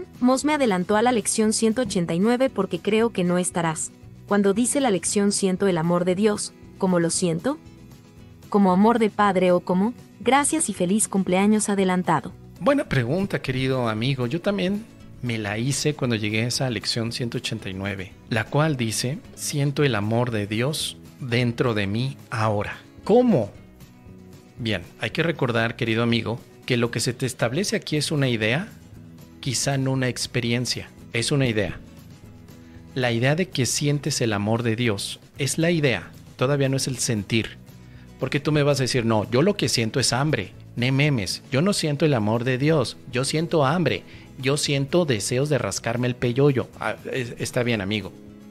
Moss me adelantó a la lección 189 porque creo que no estarás. Cuando dice la lección siento el amor de Dios, ¿cómo lo siento? ¿Como amor de padre o como? Gracias y feliz cumpleaños adelantado. Buena pregunta, querido amigo. Yo también me la hice cuando llegué a esa lección 189, la cual dice, siento el amor de Dios dentro de mí ahora. ¿Cómo? Bien, hay que recordar, querido amigo, que lo que se te establece aquí es una idea, quizá no una experiencia, es una idea. La idea de que sientes el amor de Dios es la idea, todavía no es el sentir. Porque tú me vas a decir, no, yo lo que siento es hambre. Ne memes, yo no siento el amor de Dios, yo siento hambre, yo siento deseos de rascarme el peyoyo. Está bien, amigo.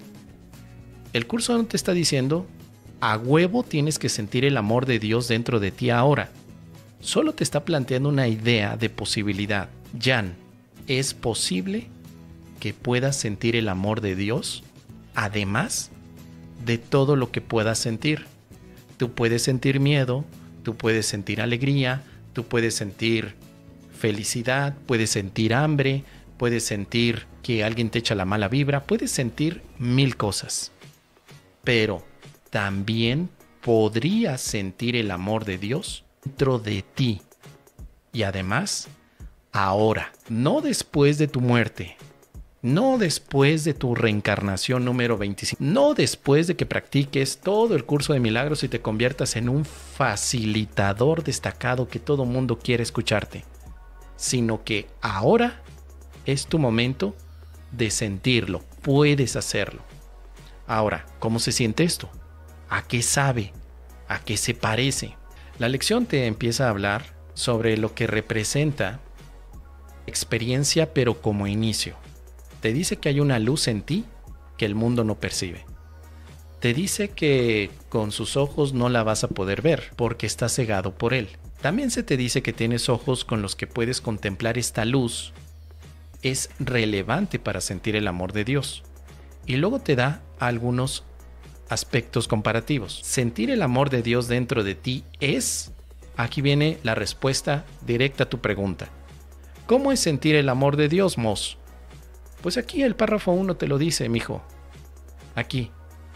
El curso no te está diciendo, a huevo tienes que sentir el amor de Dios dentro de ti ahora. Solo te está planteando una idea de posibilidad. Jan, ¿es posible que puedas sentir el amor de Dios además de todo lo que puedas sentir? Tú puedes sentir miedo, tú puedes sentir alegría, tú puedes sentir felicidad, puedes sentir hambre, puedes sentir que alguien te echa la mala vibra, puedes sentir mil cosas. Pero también podrías sentir el amor de Dios dentro de ti. Y además, ahora, no después de tu muerte, no después de tu reencarnación número 25, no después de que practiques todo el curso de milagros y te conviertas en un facilitador destacado que todo mundo quiere escucharte, sino que ahora es tu momento de sentirlo, puedes hacerlo. Ahora, ¿cómo se siente esto? ¿A qué sabe? ¿A qué se parece? La lección te empieza a hablar sobre lo que representa experiencia, pero como inicio. Te dice que hay una luz en ti que el mundo no percibe. Te dice que con sus ojos no la vas a poder ver porque estás cegado por él. También se te dice que tienes ojos con los que puedes contemplar esta luz. Es relevante para sentir el amor de Dios. Y luego te da algunos aspectos comparativos. Sentir el amor de Dios dentro de ti es... Aquí viene la respuesta directa a tu pregunta. ¿Cómo es sentir el amor de Dios, Moss? Pues aquí el párrafo 1 te lo dice, mijo. Aquí.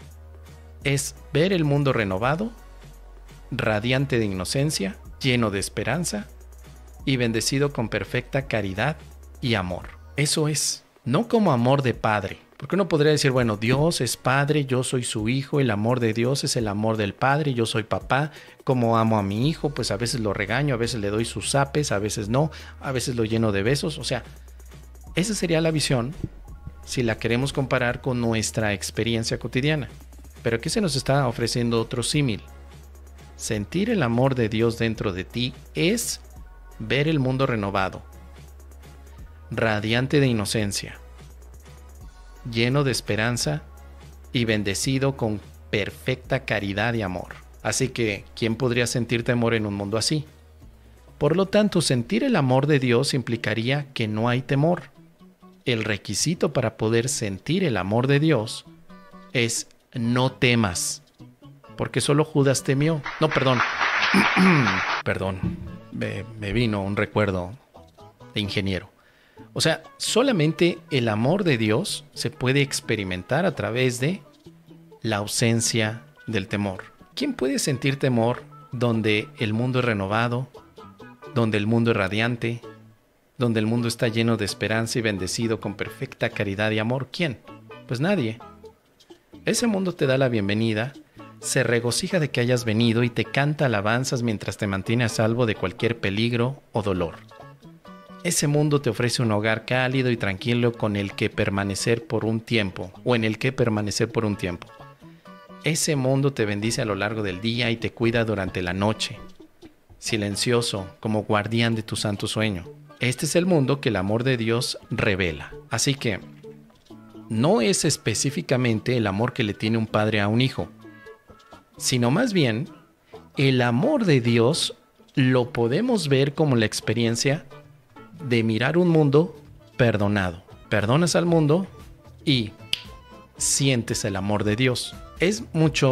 Es ver el mundo renovado, radiante de inocencia, lleno de esperanza y bendecido con perfecta caridad y amor. Eso es, no como amor de padre. Porque uno podría decir, bueno, Dios es padre, yo soy su hijo, el amor de Dios es el amor del padre, yo soy papá, como amo a mi hijo, pues a veces lo regaño, a veces le doy sus zapes, a veces no, a veces lo lleno de besos. O sea, esa sería la visión si la queremos comparar con nuestra experiencia cotidiana. Pero aquí se nos está ofreciendo otro símil. Sentir el amor de Dios dentro de ti es ver el mundo renovado, radiante de inocencia, lleno de esperanza y bendecido con perfecta caridad y amor. Así que, ¿quién podría sentir temor en un mundo así? Por lo tanto, sentir el amor de Dios implicaría que no hay temor. El requisito para poder sentir el amor de Dios es no temas, porque solo Judas temió. No, perdón. Perdón, me vino un recuerdo de ingeniero. O sea, solamente el amor de Dios se puede experimentar a través de la ausencia del temor. ¿Quién puede sentir temor donde el mundo es renovado, donde el mundo es radiante, donde el mundo está lleno de esperanza y bendecido con perfecta caridad y amor? ¿Quién? Pues nadie. Ese mundo te da la bienvenida, se regocija de que hayas venido y te canta alabanzas mientras te mantiene a salvo de cualquier peligro o dolor. Ese mundo te ofrece un hogar cálido y tranquilo con el que permanecer por un tiempo, o en el que permanecer por un tiempo. Ese mundo te bendice a lo largo del día y te cuida durante la noche, silencioso como guardián de tu santo sueño. Este es el mundo que el amor de Dios revela. Así que no es específicamente el amor que le tiene un padre a un hijo, sino más bien el amor de Dios lo podemos ver como la experiencia de mirar un mundo perdonado. Perdonas al mundo y sientes el amor de Dios. Es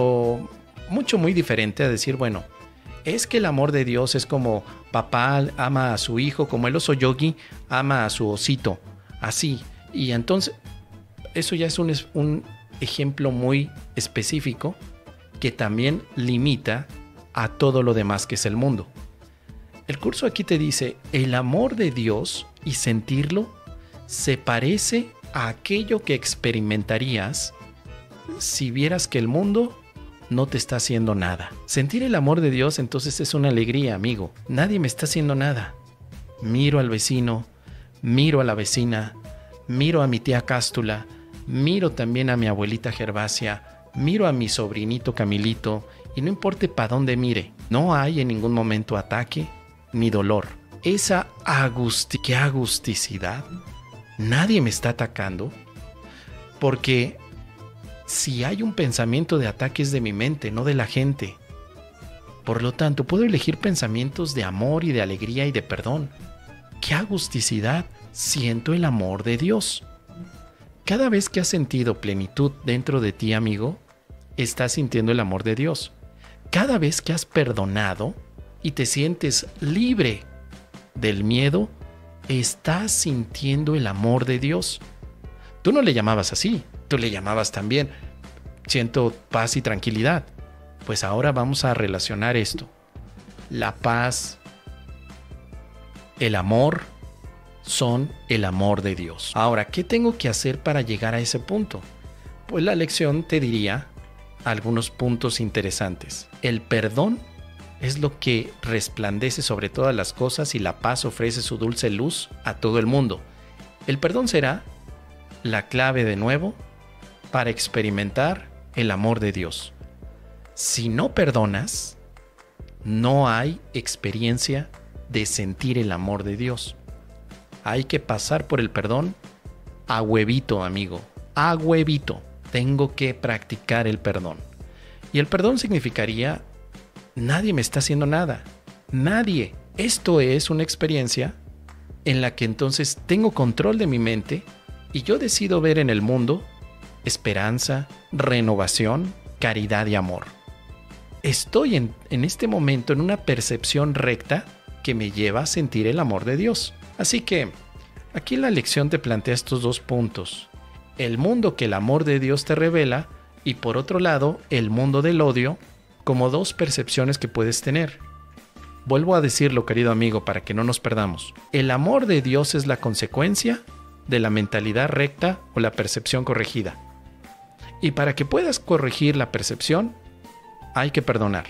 muy diferente a decir, bueno, es que el amor de Dios es como papá ama a su hijo, como el oso Yogi ama a su osito. Así. Y entonces, eso ya es un ejemplo muy específico que también limita a todo lo demás que es el mundo. El curso aquí te dice, el amor de Dios y sentirlo se parece a aquello que experimentarías si vieras que el mundo no te está haciendo nada. Sentir el amor de Dios entonces es una alegría, amigo. Nadie me está haciendo nada. Miro al vecino, miro a la vecina, miro a mi tía Cástula, miro también a mi abuelita Gervasia, miro a mi sobrinito Camilito, y no importa para dónde mire, no hay en ningún momento ataque ni dolor. Esa ¿qué agusticidad? Nadie me está atacando, porque si hay un pensamiento de ataque es de mi mente, no de la gente. Por lo tanto, puedo elegir pensamientos de amor y de alegría y de perdón. ¡Qué agusticidad! Siento el amor de Dios. Cada vez que has sentido plenitud dentro de ti, amigo, estás sintiendo el amor de Dios. Cada vez que has perdonado y te sientes libre del miedo, estás sintiendo el amor de Dios. Tú no le llamabas así, tú le llamabas también, siento paz y tranquilidad. Pues ahora vamos a relacionar esto. La paz, el amor, son el amor de Dios. Ahora, ¿qué tengo que hacer para llegar a ese punto? Pues la lección te diría algunos puntos interesantes. El perdón es lo que resplandece sobre todas las cosas y la paz ofrece su dulce luz a todo el mundo. El perdón será la clave de nuevo para experimentar el amor de Dios. Si no perdonas, no hay experiencia de sentir el amor de Dios. Hay que pasar por el perdón a huevito, amigo. A huevito. Tengo que practicar el perdón. Y el perdón significaría, nadie me está haciendo nada. Nadie. Esto es una experiencia en la que entonces tengo control de mi mente y yo decido ver en el mundo esperanza, renovación, caridad y amor. Estoy en este momento en una percepción recta que me lleva a sentir el amor de Dios. Así que aquí la lección te plantea estos dos puntos. El mundo que el amor de Dios te revela y por otro lado el mundo del odio como dos percepciones que puedes tener. Vuelvo a decirlo, querido amigo, para que no nos perdamos. El amor de Dios es la consecuencia de la mentalidad recta o la percepción corregida. Y para que puedas corregir la percepción, hay que perdonar.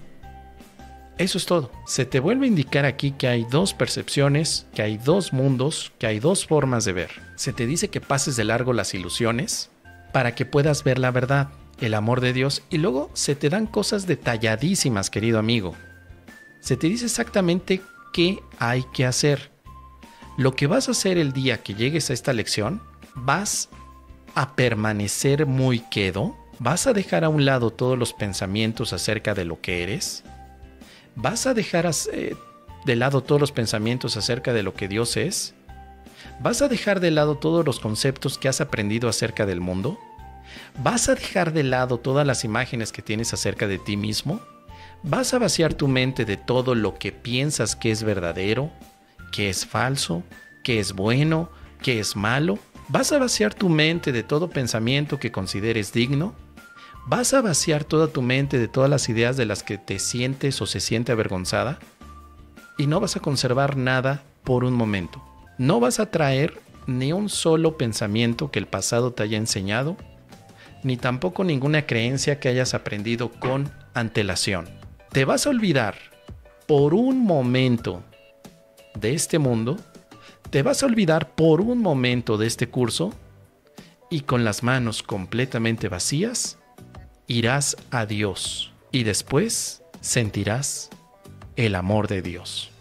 Eso es todo. Se te vuelve a indicar aquí que hay dos percepciones, que hay dos mundos, que hay dos formas de ver. Se te dice que pases de largo las ilusiones para que puedas ver la verdad, el amor de Dios, y luego se te dan cosas detalladísimas, querido amigo. Se te dice exactamente qué hay que hacer. Lo que vas a hacer el día que llegues a esta lección, vas a permanecer muy quedo, vas a dejar a un lado todos los pensamientos acerca de lo que eres, vas a dejar de lado todos los pensamientos acerca de lo que Dios es, vas a dejar de lado todos los conceptos que has aprendido acerca del mundo, vas a dejar de lado todas las imágenes que tienes acerca de ti mismo, vas a vaciar tu mente de todo lo que piensas que es verdadero, que es falso, que es bueno, que es malo. Vas a vaciar tu mente de todo pensamiento que consideres digno. Vas a vaciar toda tu mente de todas las ideas de las que te sientes o se siente avergonzada. Y no vas a conservar nada por un momento. No vas a traer ni un solo pensamiento que el pasado te haya enseñado, ni tampoco ninguna creencia que hayas aprendido con antelación. Te vas a olvidar por un momento de este mundo, te vas a olvidar por un momento de este curso y con las manos completamente vacías irás a Dios y después sentirás el amor de Dios.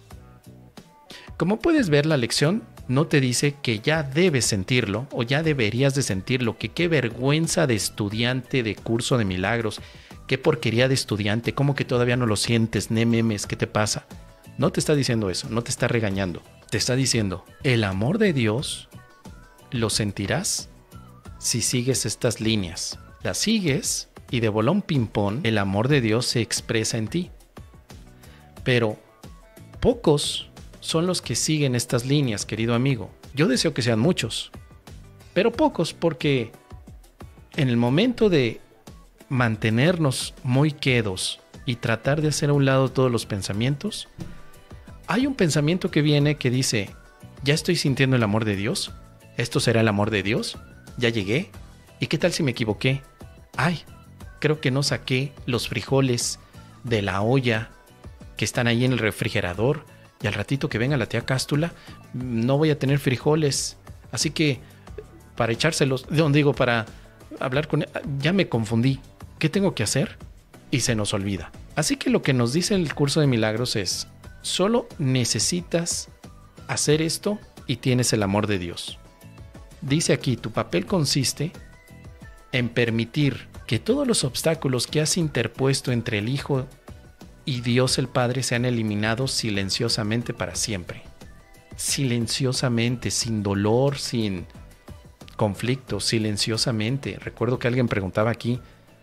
Como puedes ver, la lección no te dice que ya debes sentirlo o ya deberías de sentirlo, que qué vergüenza de estudiante de curso de milagros, qué porquería de estudiante, cómo que todavía no lo sientes, memes, ¿qué te pasa? No te está diciendo eso, no te está regañando. Te está diciendo, el amor de Dios lo sentirás si sigues estas líneas. Las sigues y de bolón ping-pong el amor de Dios se expresa en ti. Pero pocos son los que siguen estas líneas, querido amigo. Yo deseo que sean muchos, pero pocos, porque en el momento de mantenernos muy quedos y tratar de hacer a un lado todos los pensamientos, hay un pensamiento que viene que dice, ya estoy sintiendo el amor de Dios, esto será el amor de Dios, ya llegué, ¿y qué tal si me equivoqué? Ay, creo que no saqué los frijoles de la olla que están ahí en el refrigerador, y al ratito que venga la tía Cástula no voy a tener frijoles, así que para echárselos, para hablar con él, ya me confundí, ¿qué tengo que hacer? Y se nos olvida. Así que lo que nos dice el curso de milagros es, solo necesitas hacer esto y tienes el amor de Dios. Dice aquí, tu papel consiste en permitir que todos los obstáculos que has interpuesto entre el Hijo y Dios el Padre sean eliminados silenciosamente para siempre. Silenciosamente, sin dolor, sin conflicto, silenciosamente. Recuerdo que alguien preguntaba aquí,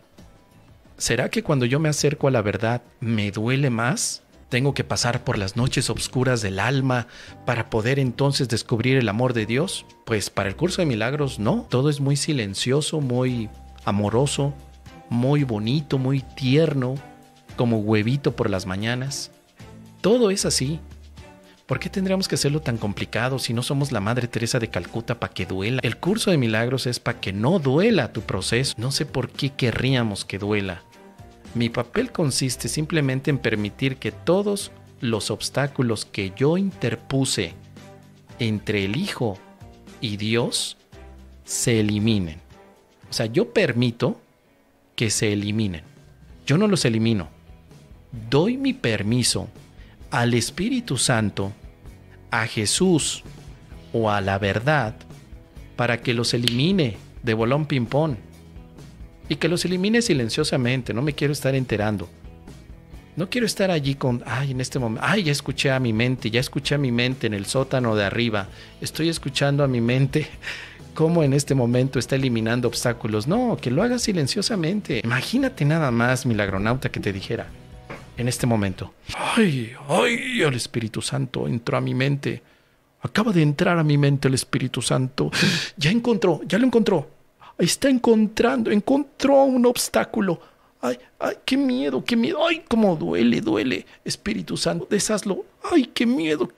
¿será que cuando yo me acerco a la verdad me duele más? ¿Tengo que pasar por las noches oscuras del alma para poder entonces descubrir el amor de Dios? Pues para el curso de milagros no, todo es muy silencioso, muy amoroso, muy bonito, muy tierno, como huevito por las mañanas. Todo es así. ¿Por qué tendríamos que hacerlo tan complicado si no somos la Madre Teresa de Calcuta para que duela? El curso de milagros es para que no duela tu proceso. No sé por qué querríamos que duela. Mi papel consiste simplemente en permitir que todos los obstáculos que yo interpuse entre el Hijo y Dios se eliminen. O sea, yo permito que se eliminen. Yo no los elimino. Doy mi permiso al Espíritu Santo, a Jesús o a la verdad para que los elimine de bolón ping-pong. Y que los elimine silenciosamente, no me quiero estar enterando. No quiero estar allí con, en este momento, ya escuché a mi mente en el sótano de arriba. Estoy escuchando a mi mente cómo en este momento está eliminando obstáculos. No, que lo haga silenciosamente. Imagínate nada más, milagronauta, que te dijera en este momento. El Espíritu Santo entró a mi mente. Acaba de entrar a mi mente el Espíritu Santo. Ya lo encontró. Encontró un obstáculo. Qué miedo. Ay, cómo duele. Espíritu Santo, deshazlo. Ay, qué miedo.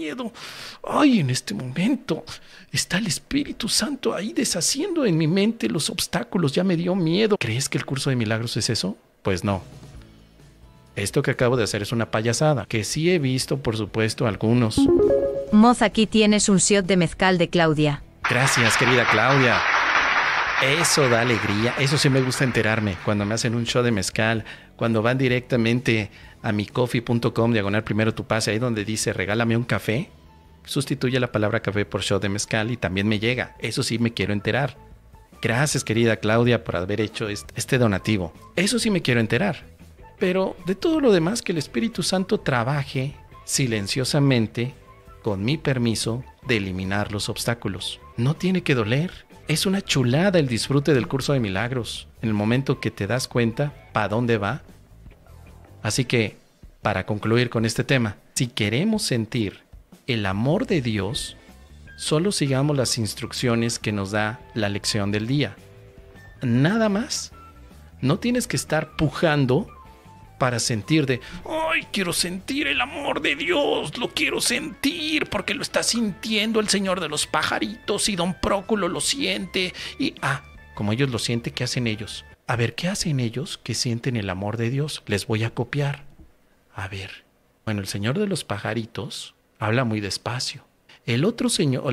Ay, en este momento está el Espíritu Santo ahí deshaciendo en mi mente los obstáculos. Ya me dio miedo. ¿Crees que el curso de milagros es eso? Pues no. Esto que acabo de hacer es una payasada, que sí he visto, por supuesto, algunos. Moz, aquí tienes un shot de mezcal de Claudia. Gracias, querida Claudia. Eso da alegría, eso sí me gusta enterarme, cuando me hacen un show de mezcal, cuando van directamente a micoffee.com/primero tu pase, ahí donde dice regálame un café, sustituye la palabra café por show de mezcal y también me llega, eso sí me quiero enterar. Gracias, querida Claudia, por haber hecho este donativo, eso sí me quiero enterar. Pero de todo lo demás, que el Espíritu Santo trabaje silenciosamente, con mi permiso, de eliminar los obstáculos. No tiene que doler. Es una chulada el disfrute del curso de milagros, en el momento que te das cuenta para dónde va. Así que, para concluir con este tema, si queremos sentir el amor de Dios, solo sigamos las instrucciones que nos da la lección del día. Nada más. No tienes que estar pujando para sentir quiero sentir el amor de Dios, lo quiero sentir porque lo está sintiendo el Señor de los pajaritos y Don Próculo lo siente y como ellos lo sienten, ¿qué hacen ellos? A ver, ¿qué hacen ellos que sienten el amor de Dios? Les voy a copiar. A ver, bueno, el Señor de los pajaritos habla muy despacio. El otro señor,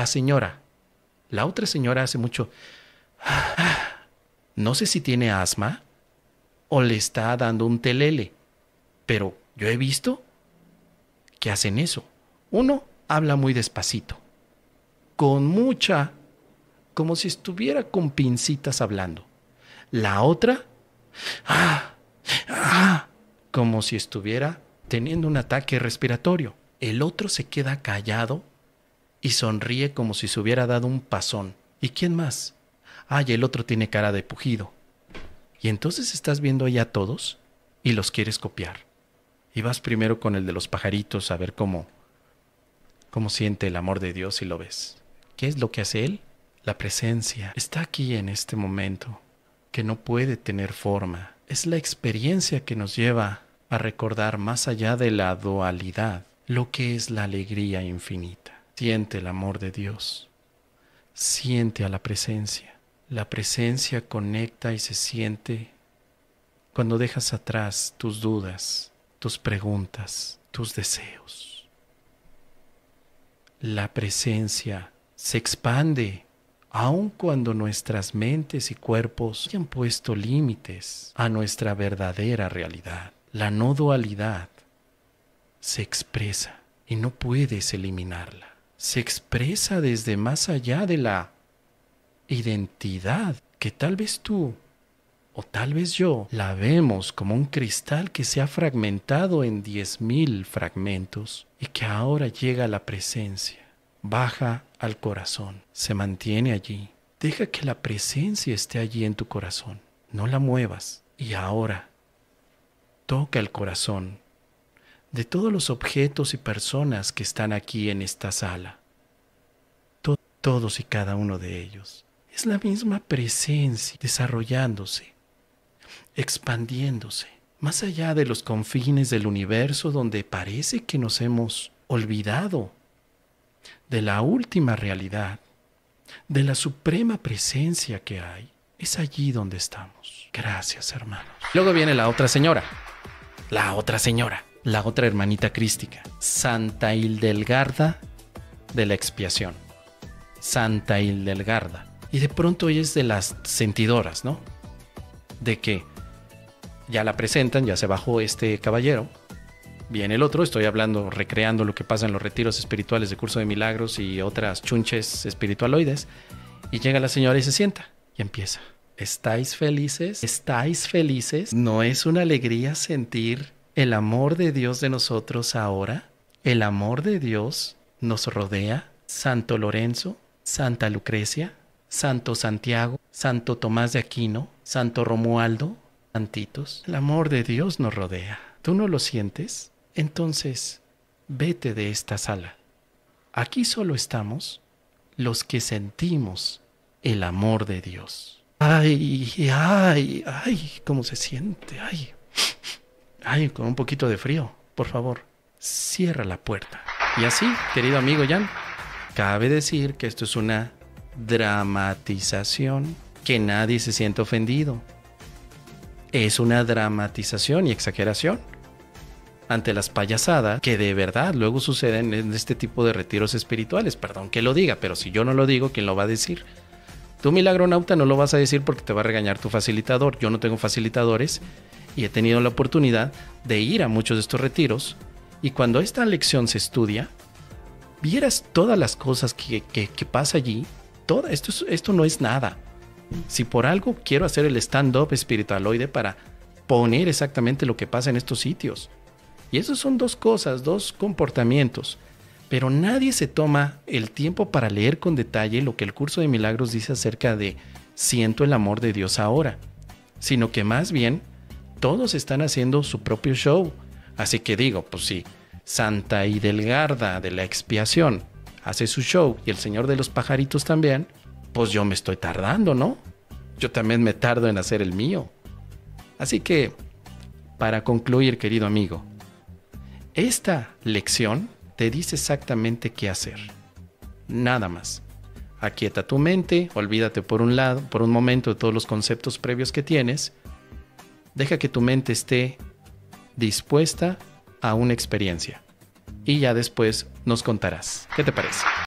la otra señora hace mucho, no sé si tiene asma o le está dando un telele, pero yo he visto que hacen eso. Uno habla muy despacito, con mucha, como si estuviera con pincitas hablando. La otra, como si estuviera teniendo un ataque respiratorio. El otro se queda callado y sonríe como si se hubiera dado un pasón. ¿Y quién más? Y el otro tiene cara de pujido. Y entonces estás viendo ahí a todos y los quieres copiar. Y vas primero con el de los pajaritos a ver cómo siente el amor de Dios y lo ves. ¿Qué es lo que hace Él? La presencia está aquí en este momento, que no puede tener forma. Es la experiencia que nos lleva a recordar más allá de la dualidad, lo que es la alegría infinita. Siente el amor de Dios. Siente a la presencia. La presencia conecta y se siente cuando dejas atrás tus dudas, tus preguntas, tus deseos. La presencia se expande aun cuando nuestras mentes y cuerpos hayan puesto límites a nuestra verdadera realidad. La no dualidad se expresa y no puedes eliminarla. Se expresa desde más allá de la identidad que tal vez tú o tal vez yo la vemos como un cristal que se ha fragmentado en 10,000 fragmentos y que ahora llega a la presencia. Baja al corazón, se mantiene allí. Deja que la presencia esté allí en tu corazón. No la muevas. Y ahora, toca el corazón de todos los objetos y personas que están aquí en esta sala. Todos y cada uno de ellos. Es la misma presencia desarrollándose, expandiéndose, más allá de los confines del universo donde parece que nos hemos olvidado de la última realidad, de la suprema presencia que hay. Es allí donde estamos. Gracias, hermanos. Luego viene la otra señora, la otra hermanita crística, Santa Hildegarda de la expiación. Santa Hildegarda. Y de pronto ella es de las sentidoras, ¿no? De que ya la presentan, ya se bajó este caballero. Viene el otro, estoy hablando, recreando lo que pasa en los retiros espirituales de Curso de Milagros y otras chunches espiritualoides. Y llega la señora y se sienta y empieza. ¿Estáis felices? ¿Estáis felices? ¿No es una alegría sentir el amor de Dios de nosotros ahora? El amor de Dios nos rodea. Santo Lorenzo, Santa Lucrecia, Santo Santiago, Santo Tomás de Aquino, Santo Romualdo, santitos. El amor de Dios nos rodea. ¿Tú no lo sientes? Entonces, vete de esta sala. Aquí solo estamos los que sentimos el amor de Dios. Ay, ay, ay, ¿cómo se siente? Ay, con un poquito de frío. Por favor, cierra la puerta. Y así, querido amigo Jan, cabe decir que esto es una dramatización, que nadie se siente ofendido. Es una dramatización y exageración ante las payasadas que de verdad luego suceden en este tipo de retiros espirituales. Perdón que lo diga, pero si yo no lo digo, ¿quién lo va a decir? Tú, milagronauta, no lo vas a decir porque te va a regañar tu facilitador. Yo no tengo facilitadores y he tenido la oportunidad de ir a muchos de estos retiros, y cuando esta lección se estudia, vieras todas las cosas que pasa allí. Esto no es nada. Si por algo quiero hacer el stand-up espiritualoide para poner exactamente lo que pasa en estos sitios. Y esos son dos cosas, dos comportamientos. Pero nadie se toma el tiempo para leer con detalle lo que el Curso de Milagros dice acerca de siento el amor de Dios ahora. Sino que más bien todos están haciendo su propio show. Así que digo, pues sí, Santa Hildegarda de la expiación hace su show y el Señor de los Pajaritos también, pues yo me estoy tardando, ¿no? Yo también me tardo en hacer el mío. Así que, para concluir, querido amigo, esta lección te dice exactamente qué hacer. Nada más. Aquieta tu mente, olvídate por un momento de todos los conceptos previos que tienes. Deja que tu mente esté dispuesta a una experiencia. Y ya después nos contarás. ¿Qué te parece?